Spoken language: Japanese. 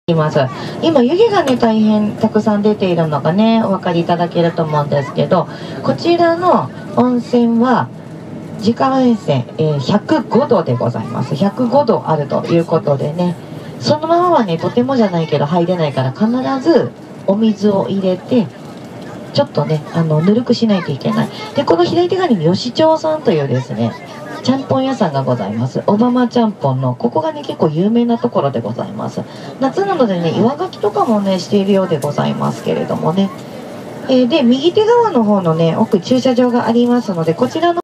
ます。今湯気がね大変たくさん出ているのがねお分かりいただけると思うんですけど、こちらの温泉は自家温泉、105度でございます。105度あるということでね、そのままはねとてもじゃないけど入れないから必ずお水を入れてちょっとねぬるくしないといけない。でこの左手側に吉町さんというですねちゃんぽん屋さんがございます。小浜ちゃんぽんのここがね結構有名なところでございます。夏なのでね岩牡蠣とかもねしているようでございますけれどもね、で右手側の方のね奥駐車場がありますので、こちらの